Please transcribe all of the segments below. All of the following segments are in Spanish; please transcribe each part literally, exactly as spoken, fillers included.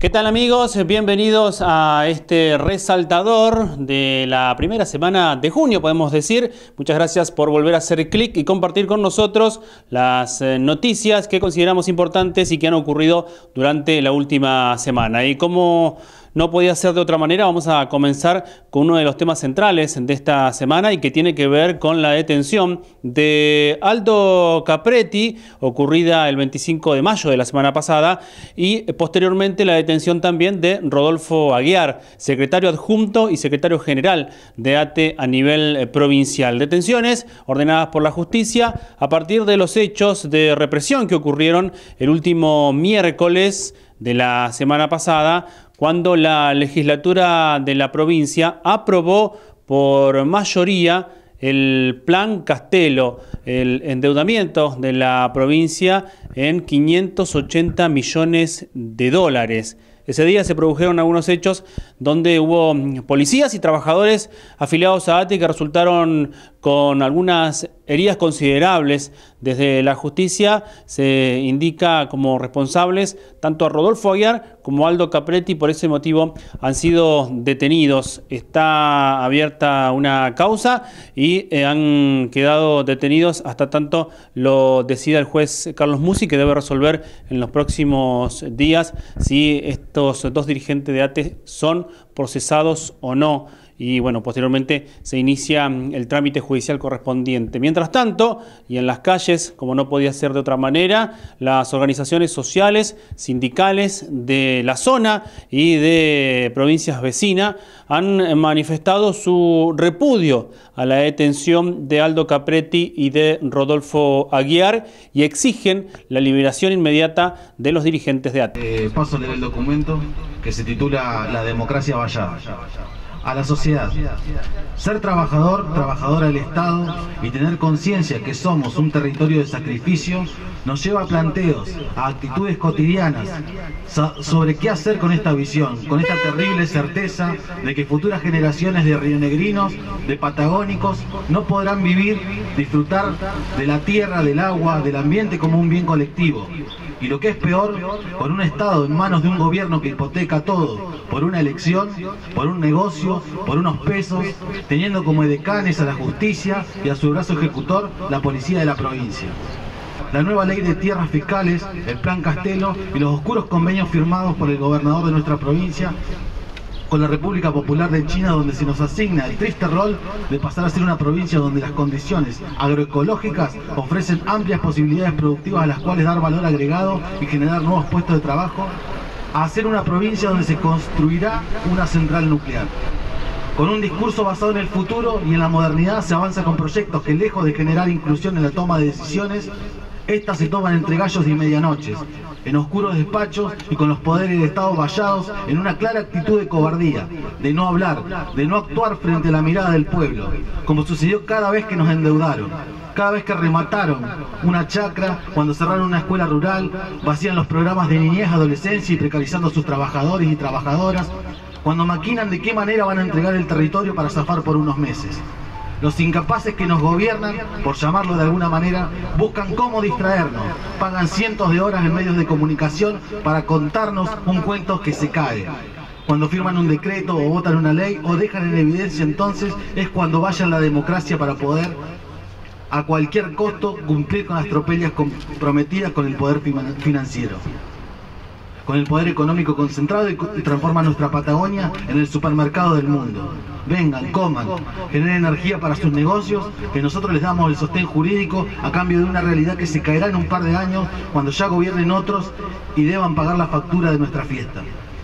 ¿Qué tal, amigos? Bienvenidos a este resaltador de la primera semana de junio, podemos decir. Muchas gracias por volver a hacer clic y compartir con nosotros las noticias que consideramos importantes y que han ocurrido durante la última semana. Y como no podía ser de otra manera, vamos a comenzar con uno de los temas centrales de esta semana y que tiene que ver con la detención de Aldo Capretti, ocurrida el veinticinco de mayo de la semana pasada, y posteriormente la detención también de Rodolfo Aguiar, secretario adjunto y secretario general de A T E a nivel provincial. Detenciones ordenadas por la justicia a partir de los hechos de represión que ocurrieron el último miércoles de la semana pasada, cuando la legislatura de la provincia aprobó por mayoría el Plan Castelo, el endeudamiento de la provincia en quinientos ochenta millones de dólares. Ese día se produjeron algunos hechos donde hubo policías y trabajadores afiliados a A T E que resultaron con algunas heridas considerables. Desde la justicia se indica como responsables tanto a Rodolfo Aguiar como a Aldo Capretti. Por ese motivo han sido detenidos. Está abierta una causa y eh, han quedado detenidos hasta tanto lo decida el juez Carlos Musi, que debe resolver en los próximos días si estos dos dirigentes de A T E son procesados o no. Y bueno, posteriormente se inicia el trámite judicial correspondiente. Mientras tanto, y en las calles, como no podía ser de otra manera, las organizaciones sociales, sindicales de la zona y de provincias vecinas han manifestado su repudio a la detención de Aldo Capretti y de Rodolfo Aguiar y exigen la liberación inmediata de los dirigentes de A T E. Eh, paso a leer el documento que se titula La democracia vallada. A la sociedad. Ser trabajador, trabajadora del Estado y tener conciencia que somos un territorio de sacrificio nos lleva a planteos, a actitudes cotidianas sobre qué hacer con esta visión, con esta terrible certeza de que futuras generaciones de rionegrinos, de patagónicos, no podrán vivir, disfrutar de la tierra, del agua, del ambiente como un bien colectivo. Y lo que es peor, con un Estado en manos de un gobierno que hipoteca todo, por una elección, por un negocio, por unos pesos, teniendo como edecanes a la justicia y a su brazo ejecutor la policía de la provincia. La nueva ley de tierras fiscales, el Plan Castelo y los oscuros convenios firmados por el gobernador de nuestra provincia con la República Popular de China, donde se nos asigna el triste rol de pasar a ser una provincia donde las condiciones agroecológicas ofrecen amplias posibilidades productivas a las cuales dar valor agregado y generar nuevos puestos de trabajo, a ser una provincia donde se construirá una central nuclear. Con un discurso basado en el futuro y en la modernidad se avanza con proyectos que, lejos de generar inclusión en la toma de decisiones, estas se toman entre gallos y medianoches, en oscuros despachos y con los poderes del Estado vallados en una clara actitud de cobardía, de no hablar, de no actuar frente a la mirada del pueblo, como sucedió cada vez que nos endeudaron, cada vez que remataron una chacra, cuando cerraron una escuela rural, vacían los programas de niñez, adolescencia y precarizando a sus trabajadores y trabajadoras, cuando maquinan de qué manera van a entregar el territorio para zafar por unos meses. Los incapaces que nos gobiernan, por llamarlo de alguna manera, buscan cómo distraernos, pagan cientos de horas en medios de comunicación para contarnos un cuento que se cae. Cuando firman un decreto o votan una ley o dejan en evidencia, entonces es cuando vayan la democracia para poder a cualquier costo cumplir con las tropellas comprometidas con el poder financiero, con el poder económico concentrado, y transforma nuestra Patagonia en el supermercado del mundo. Vengan, coman, generen energía para sus negocios, que nosotros les damos el sostén jurídico a cambio de una realidad que se caerá en un par de años cuando ya gobiernen otros y deban pagar la factura de nuestra fiesta.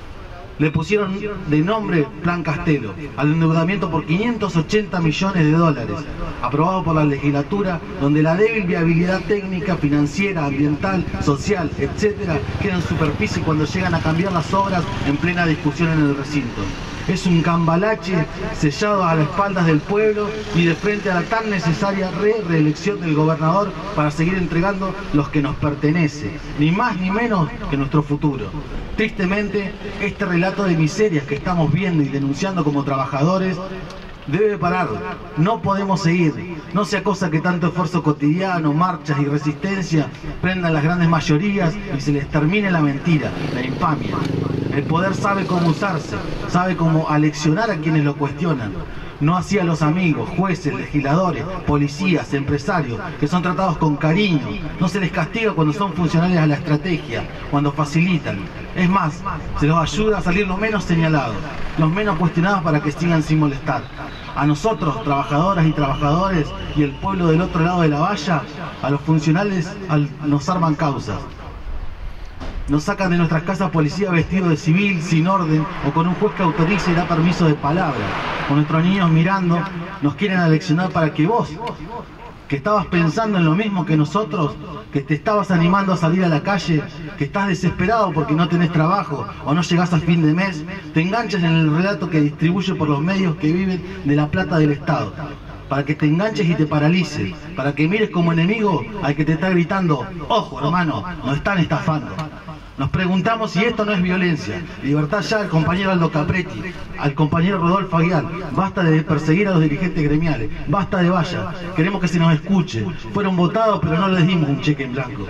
Le pusieron de nombre Plan Castelo al endeudamiento por quinientos ochenta millones de dólares, aprobado por la legislatura, donde la débil viabilidad técnica, financiera, ambiental, social, etcétera, queda en superficie cuando llegan a cambiar las obras en plena discusión en el recinto. Es un cambalache sellado a las espaldas del pueblo y de frente a la tan necesaria re-reelección del gobernador para seguir entregando los que nos pertenece, ni más ni menos que nuestro futuro. Tristemente, este relato de miserias que estamos viendo y denunciando como trabajadores debe parar. No podemos seguir. No sea cosa que tanto esfuerzo cotidiano, marchas y resistencia prendan las grandes mayorías y se les termine la mentira, la infamia. El poder sabe cómo usarse, sabe cómo aleccionar a quienes lo cuestionan. No así a los amigos, jueces, legisladores, policías, empresarios, que son tratados con cariño. No se les castiga cuando son funcionales a la estrategia, cuando facilitan. Es más, se los ayuda a salir los menos señalados, los menos cuestionados para que sigan sin molestar. A nosotros, trabajadoras y trabajadores, y el pueblo del otro lado de la valla, a los funcionales nos arman causas. Nos sacan de nuestras casas policía vestido de civil, sin orden, o con un juez que autorice y da permiso de palabra. Con nuestros niños mirando, nos quieren aleccionar para que vos, que estabas pensando en lo mismo que nosotros, que te estabas animando a salir a la calle, que estás desesperado porque no tenés trabajo o no llegás a fin de mes, te enganches en el relato que distribuye por los medios que viven de la plata del Estado. Para que te enganches y te paralices, para que mires como enemigo al que te está gritando: ojo hermano, nos están estafando. Nos preguntamos si esto no es violencia. Libertad ya al compañero Aldo Capretti, al compañero Rodolfo Aguiar. Basta de perseguir a los dirigentes gremiales, basta de valla. Queremos que se nos escuche. Fueron votados pero no les dimos un cheque en blanco.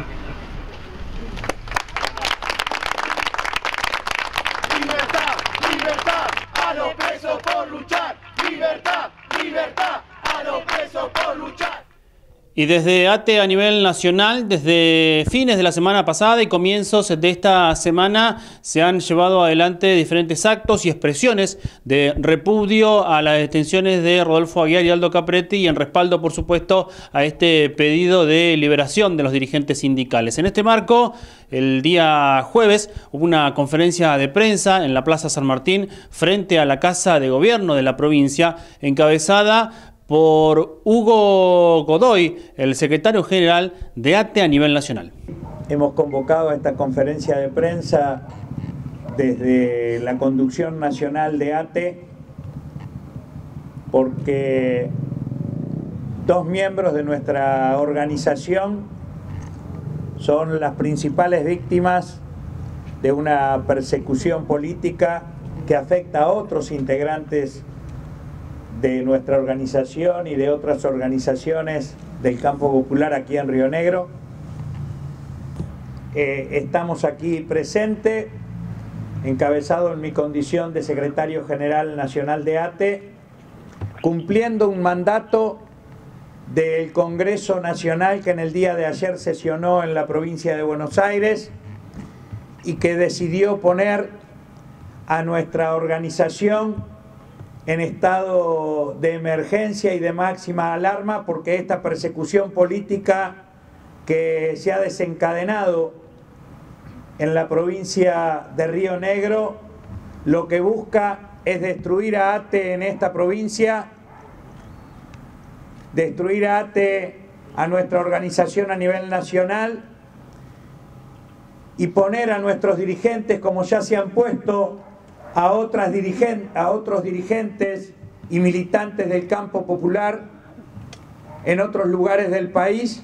Libertad, libertad a los presos por luchar. Libertad, libertad a los presos por luchar. Y desde ATE a nivel nacional, desde fines de la semana pasada y comienzos de esta semana, se han llevado adelante diferentes actos y expresiones de repudio a las detenciones de Rodolfo Aguiar y Aldo Capretti, y en respaldo, por supuesto, a este pedido de liberación de los dirigentes sindicales. En este marco, el día jueves hubo una conferencia de prensa en la Plaza San Martín frente a la Casa de Gobierno de la provincia, encabezada por Hugo Godoy, el secretario general de ATE a nivel nacional. Hemos convocado a esta conferencia de prensa desde la conducción nacional de ATE porque dos miembros de nuestra organización son las principales víctimas de una persecución política que afecta a otros integrantes de nuestra organización y de otras organizaciones del campo popular aquí en Río Negro. Eh, estamos aquí presentes, encabezado en mi condición de secretario general nacional de ATE, cumpliendo un mandato del Congreso Nacional que en el día de ayer sesionó en la provincia de Buenos Aires y que decidió poner a nuestra organización en estado de emergencia y de máxima alarma, porque esta persecución política que se ha desencadenado en la provincia de Río Negro lo que busca es destruir a ATE en esta provincia, destruir a ATE, a nuestra organización a nivel nacional, y poner a nuestros dirigentes, como ya se han puesto a, otras dirigentes, a otros dirigentes y militantes del campo popular en otros lugares del país,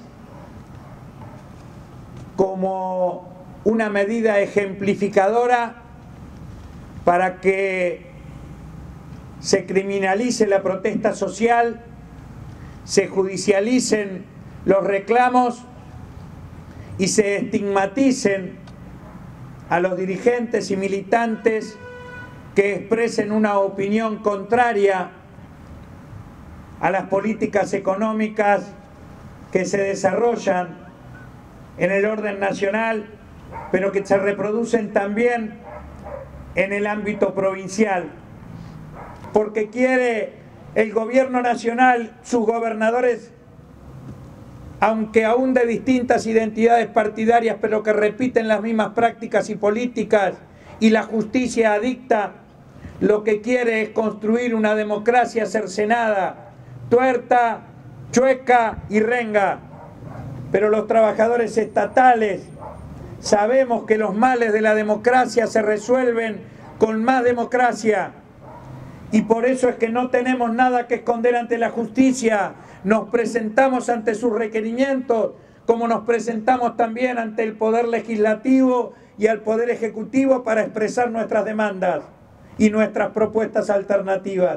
como una medida ejemplificadora para que se criminalice la protesta social, se judicialicen los reclamos y se estigmaticen a los dirigentes y militantes que expresen una opinión contraria a las políticas económicas que se desarrollan en el orden nacional, pero que se reproducen también en el ámbito provincial. Porque quiere el gobierno nacional, sus gobernadores, aunque aún de distintas identidades partidarias, pero que repiten las mismas prácticas y políticas, y la justicia adicta, lo que quiere es construir una democracia cercenada, tuerta, chueca y renga. Pero los trabajadores estatales sabemos que los males de la democracia se resuelven con más democracia, y por eso es que no tenemos nada que esconder ante la justicia. Nos presentamos ante sus requerimientos, como nos presentamos también ante el Poder Legislativo y al Poder Ejecutivo para expresar nuestras demandas y nuestras propuestas alternativas.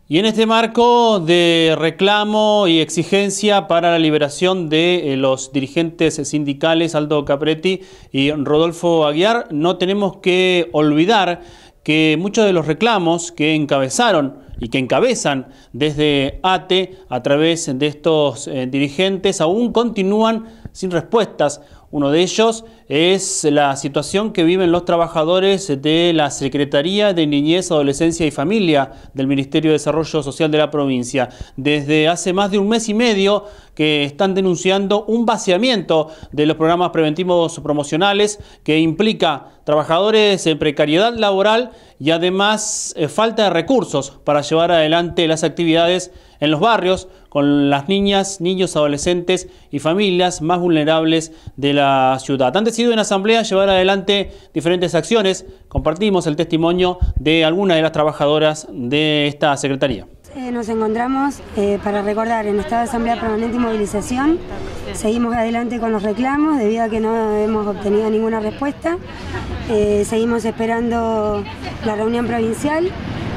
Y en este marco de reclamo y exigencia para la liberación de eh, los dirigentes sindicales Aldo Capretti y Rodolfo Aguiar, no tenemos que olvidar que muchos de los reclamos que encabezaron y que encabezan desde A T E a través de estos eh, dirigentes aún continúan sin respuestas. Uno de ellos es la situación que viven los trabajadores de la Secretaría de Niñez, Adolescencia y Familia del Ministerio de Desarrollo Social de la provincia. Desde hace más de un mes y medio que están denunciando un vaciamiento de los programas preventivos promocionales que implica trabajadores en precariedad laboral y además eh, falta de recursos para llevar adelante las actividades en los barrios con las niñas, niños, adolescentes y familias más vulnerables de la ciudad. Han decidido en asamblea llevar adelante diferentes acciones. Compartimos el testimonio de algunas de las trabajadoras de esta secretaría. Eh, nos encontramos eh, para recordar en estado de asamblea permanente y movilización. Seguimos adelante con los reclamos debido a que no hemos obtenido ninguna respuesta. Eh, seguimos esperando la reunión provincial,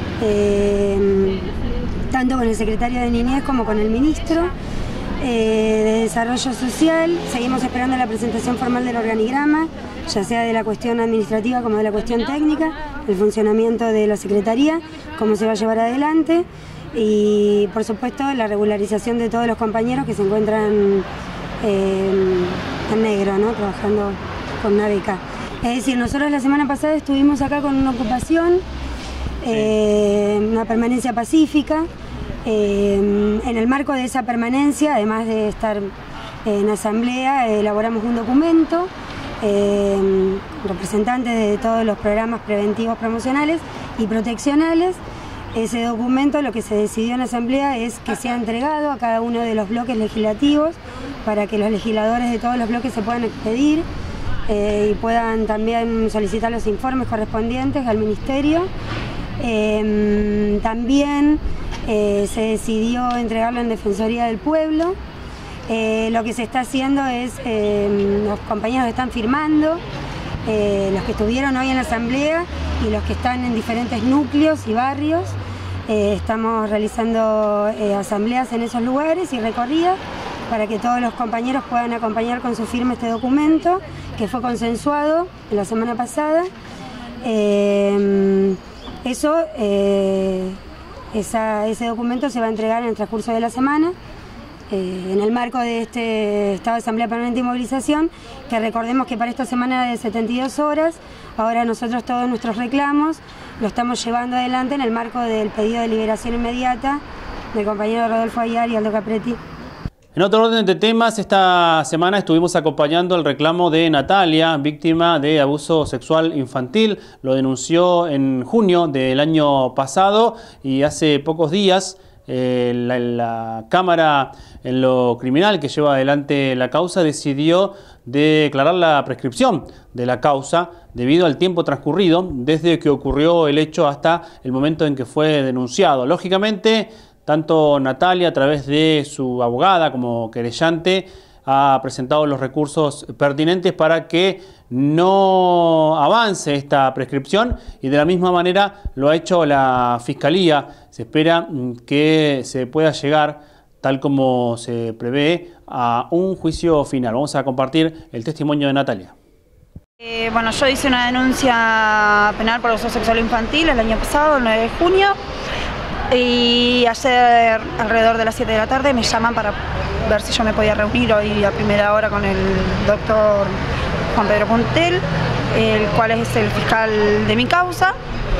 eh, tanto con el secretario de Niñez como con el ministro eh, de Desarrollo Social. Seguimos esperando la presentación formal del organigrama, ya sea de la cuestión administrativa como de la cuestión técnica, el funcionamiento de la secretaría, cómo se va a llevar adelante. Y por supuesto la regularización de todos los compañeros que se encuentran eh, en negro, ¿no? Trabajando con una beca. Es decir, nosotros la semana pasada estuvimos acá con una ocupación, eh, una permanencia pacífica. Eh, en el marco de esa permanencia, además de estar en asamblea, elaboramos un documento, eh, representantes de todos los programas preventivos promocionales y proteccionales. Ese documento, lo que se decidió en asamblea es que sea entregado a cada uno de los bloques legislativos para que los legisladores de todos los bloques se puedan expedir eh, y puedan también solicitar los informes correspondientes al ministerio. Eh, también eh, se decidió entregarlo en Defensoría del Pueblo. Eh, lo que se está haciendo es, eh, los compañeros están firmando, eh, los que estuvieron hoy en la asamblea y los que están en diferentes núcleos y barrios. Eh, estamos realizando eh, asambleas en esos lugares y recorridas para que todos los compañeros puedan acompañar con su firma este documento que fue consensuado la semana pasada. Eh, eso, eh, esa, ese documento se va a entregar en el transcurso de la semana. Eh, en el marco de este estado de asamblea permanente y movilización, que recordemos que para esta semana era de setenta y dos horas, ahora nosotros todos nuestros reclamos lo estamos llevando adelante en el marco del pedido de liberación inmediata del compañero Rodolfo Aguiar y Aldo Capretti. En otro orden de temas, esta semana estuvimos acompañando el reclamo de Natalia, víctima de abuso sexual infantil. Lo denunció en junio del año pasado y hace pocos días Eh, la, la Cámara en lo criminal que lleva adelante la causa decidió declarar la prescripción de la causa debido al tiempo transcurrido desde que ocurrió el hecho hasta el momento en que fue denunciado. Lógicamente, tanto Natalia, a través de su abogada como querellante, ha presentado los recursos pertinentes para que no avance esta prescripción y de la misma manera lo ha hecho la Fiscalía. Se espera que se pueda llegar, tal como se prevé, a un juicio final. Vamos a compartir el testimonio de Natalia. Eh, bueno, yo hice una denuncia penal por abuso sexual infantil el año pasado, el nueve de junio, y ayer alrededor de las siete de la tarde me llaman para ver si yo me podía reunir hoy a primera hora con el doctor Juan Pedro Puntel, el cual es el fiscal de mi causa.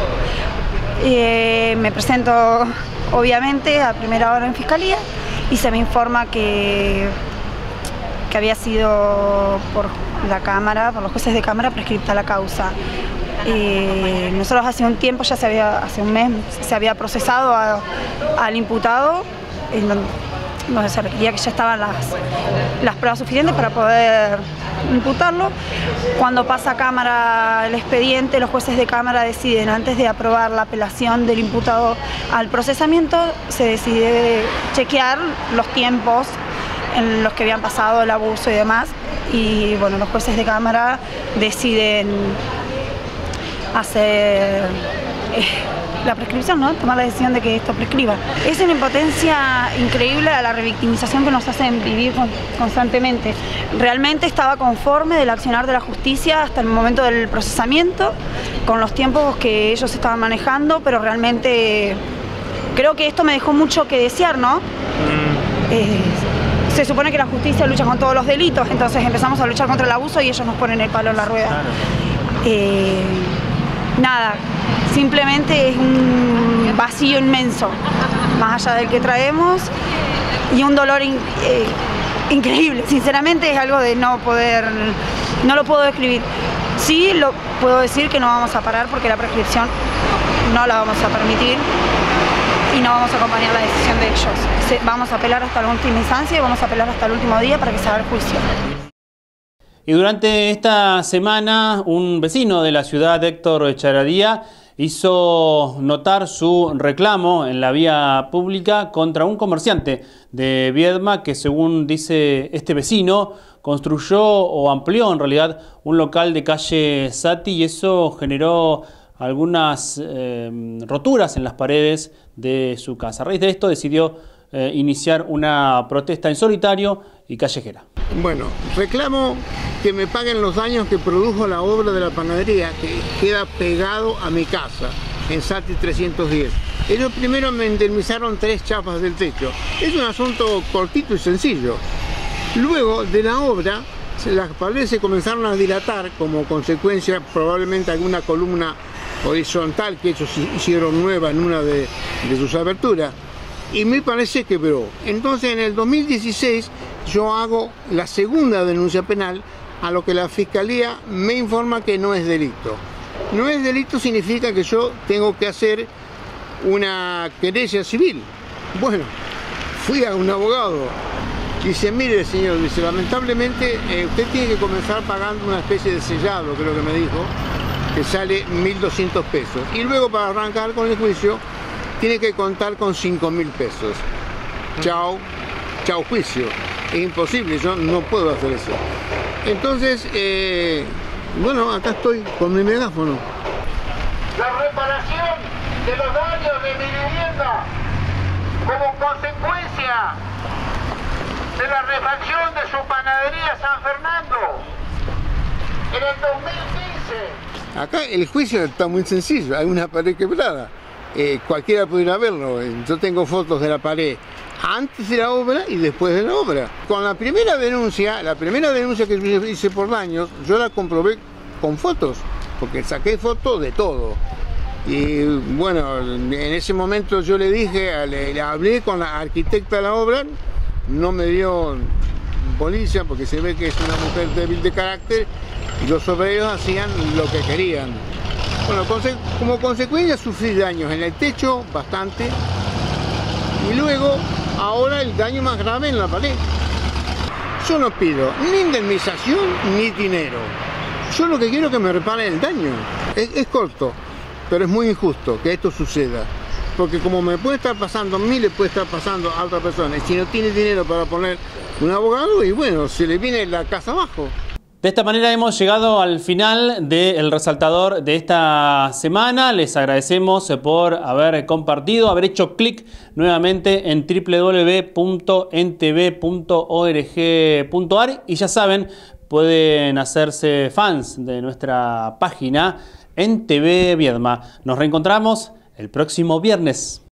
Eh, me presento obviamente a primera hora en fiscalía y se me informa que, que había sido por la Cámara, por los jueces de Cámara, prescripta la causa. Eh, nosotros hace un tiempo, ya se había, hace un mes, se había procesado a, al imputado, en donde, donde se requería que ya estaban las, las pruebas suficientes para poder imputarlo. Cuando pasa a Cámara el expediente, los jueces de Cámara deciden, antes de aprobar la apelación del imputado al procesamiento, se decide chequear los tiempos en los que habían pasado el abuso y demás, y bueno, los jueces de Cámara deciden hacer eh, la prescripción, ¿no? Tomar la decisión de que esto prescriba. Es una impotencia increíble a la revictimización que nos hacen vivir con, constantemente. Realmente estaba conforme del accionar de la justicia hasta el momento del procesamiento, con los tiempos que ellos estaban manejando, pero realmente creo que esto me dejó mucho que desear, ¿no? Eh, se supone que la justicia lucha con todos los delitos, entonces empezamos a luchar contra el abuso y ellos nos ponen el palo en la rueda. Claro. Eh, nada, simplemente es un vacío inmenso, más allá del que traemos, y un dolor in, eh, increíble. Sinceramente es algo de no poder, no lo puedo describir. Sí, lo puedo decir que no vamos a parar porque la prescripción no la vamos a permitir y no vamos a acompañar la decisión de ellos. Vamos a apelar hasta la última instancia y vamos a apelar hasta el último día para que se haga el juicio. Y durante esta semana, un vecino de la ciudad, Héctor Charadía, hizo notar su reclamo en la vía pública contra un comerciante de Viedma que, según dice este vecino, construyó o amplió en realidad un local de calle Sati, y eso generó algunas eh, roturas en las paredes de su casa. A raíz de esto decidió eh, iniciar una protesta en solitario y callejera. Bueno, reclamo que me paguen los daños que produjo la obra de la panadería que queda pegado a mi casa, en Sati trescientos diez. Ellos primero me indemnizaron tres chapas del techo. Es un asunto cortito y sencillo. Luego de la obra, las paredes se comenzaron a dilatar como consecuencia probablemente alguna columna horizontal que ellos hicieron nueva en una de, de sus aberturas, y me parece que quebró. Entonces en el dos mil dieciséis yo hago la segunda denuncia penal, a lo que la Fiscalía me informa que no es delito. No es delito significa que yo tengo que hacer una querella civil. Bueno, fui a un abogado, dice, mire señor, dice, lamentablemente eh, usted tiene que comenzar pagando una especie de sellado, creo que me dijo, que sale mil doscientos pesos. Y luego para arrancar con el juicio tiene que contar con cinco mil pesos. Chao, chao juicio. Es imposible, yo no puedo hacer eso. Entonces, eh, bueno, acá estoy con mi megáfono. La reparación de los daños de mi vivienda como consecuencia de la refacción de su panadería San Fernando en el dos mil quince. Acá el juicio está muy sencillo, hay una pared quebrada. Eh, cualquiera pudiera verlo. Yo tengo fotos de la pared antes de la obra y después de la obra. Con la primera denuncia, la primera denuncia que hice por daños, yo la comprobé con fotos, porque saqué fotos de todo. Y bueno, en ese momento yo le dije, le, le hablé con la arquitecta de la obra, no me dio bolilla porque se ve que es una mujer débil de carácter y los obreros hacían lo que querían. Bueno, conse como consecuencia sufrí daños en el techo, bastante, y luego, ahora el daño más grave en la pared. Yo no pido ni indemnización ni dinero. Yo lo que quiero es que me reparen el daño. Es, es corto, pero es muy injusto que esto suceda. Porque como me puede estar pasando a mí, le puede estar pasando a otra persona. Y si no tiene dinero para poner un abogado, y bueno, se le viene la casa abajo. De esta manera hemos llegado al final del resaltador de esta semana. Les agradecemos por haber compartido, haber hecho clic nuevamente en w w w punto n t v punto org punto a r y ya saben, pueden hacerse fans de nuestra página N T V Viedma. Nos reencontramos el próximo viernes.